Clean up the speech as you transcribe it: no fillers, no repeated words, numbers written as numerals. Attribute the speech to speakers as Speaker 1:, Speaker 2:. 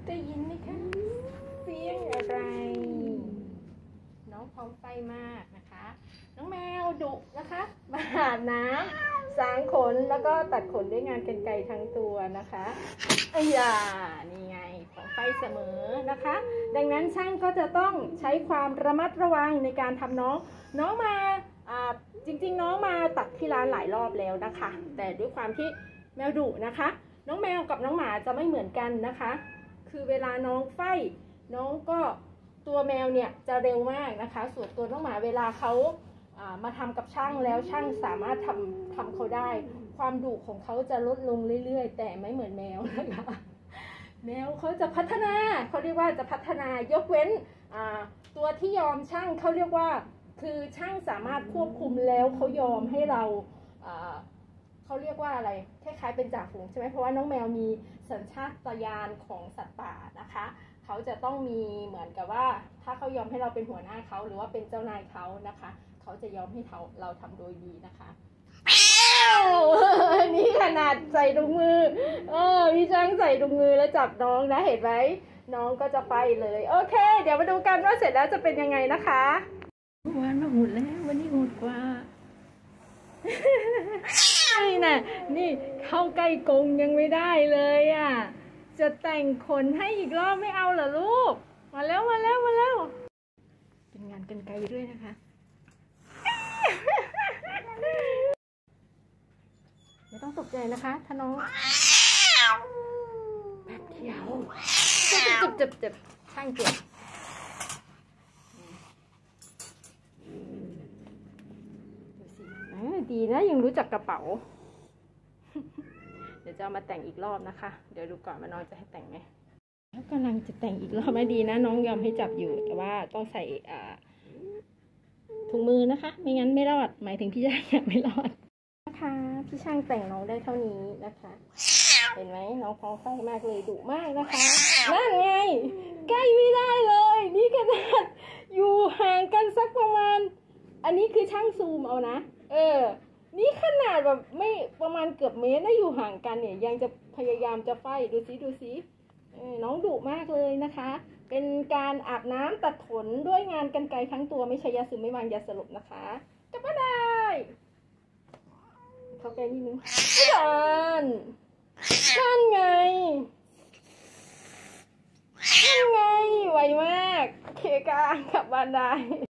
Speaker 1: ได้ยินไหมคะเสียงอะไรน้องพร้อมไฟมากนะคะน้องแมวดุนะคะมาอาบน้ำสางขนแล้วก็ตัดขนด้วยงานกรรไกรทั้งตัวนะคะนี่ไงพร้อมไฟเสมอนะคะดังนั้นช่างก็จะต้องใช้ความระมัดระวังในการทำน้องมาจริงๆน้องมาตัดที่ร้านหลายรอบแล้วนะคะแต่ด้วยความที่แมวดุนะคะน้องแมวกับน้องหมาจะไม่เหมือนกันนะคะคือเวลาน้องไฟน้องก็ตัวแมวเนี่ยจะเร็วมากนะคะส่วนตัวน้องหมาเวลาเขามาทำกับช่างแล้วช่างสามารถทำเขาได้ความดุของเขาจะลดลงเรื่อยๆแต่ไม่เหมือนแมวนะคะแมวเขาจะพัฒนาเขาเรียกว่าจะพัฒนายกเว้นตัวที่ยอมช่างเขาเรียกว่าคือช่างสามารถควบคุมแล้วเขายอมให้เราเขาเรียกว่าอะไรคล้ายๆเป็นจ่าฝูงใช่ไหมเพราะว่าน้องแมวมีสัญชาตญาณของสัตว์ป่านะคะเขาจะต้องมีเหมือนกับว่าถ้าเขายอมให้เราเป็นหัวหน้าเขาหรือว่าเป็นเจ้านายเขานะคะเขาจะยอมให้เราทำโดยดีนะคะนี่ขนาดใส่ถุงมือพี่ช่างใส่ถุงมือแล้วจับน้องนะเห็นไหมน้องก็จะไปเลยโอเคเดี๋ยวมาดูกันว่าเสร็จแล้วจะเป็นยังไงนะคะวันมาหุดแล้ววันนี้หุดกว่านี่นะนี่เข้าใกล้กรงยังไม่ได้เลยอ่ะจะแต่งขนให้อีกรอบไม่เอาเหรอลูกมาแล้วเป็นงานกรรไกรด้วยนะคะไม่ต้องตกใจนะคะถ้าน้องแบบเดียวเจ็บช่างเจ็บดีนะยังรู้จักกระเป๋าเดี๋ยวจะเอามาแต่งอีกรอบนะคะเดี๋ยวดูก่อนว่าน้องจะให้แต่งไหมแล้วกำลังจะแต่งอีกรอบไม่ดีนะน้องยอมให้จับอยู่แต่ว่าต้องใส่ถุงมือนะคะไม่งั้นไม่รอดหมายถึงพี่ช่างไม่รอดนะคะพี่ช่างแต่งน้องได้เท่านี้นะคะเห็นไหมน้องพร้อมไฟมากเลยดุมากนะคะนั่นไงใกล้ไม่ได้เลยนี่ขนาดอยู่ห่างกันสักประมาณอันนี้คือช่างซูมเอานะนี่ขนาดแบบไม่ประมาณเกือบเมตรได้อยู่ห่างกันเนี่ยยังจะพยายามจะไฟดูสิน้องดุมากเลยนะคะเป็นการอาบน้ำตัดขนด้วยงานกรรไกรทั้งตัวไม่ใช่ยาซึมไม่วางยาสลบนะคะกลับมาได้เข้าใกล้นิดนึงนั่นไงไวมากเคกากลับบ้านได้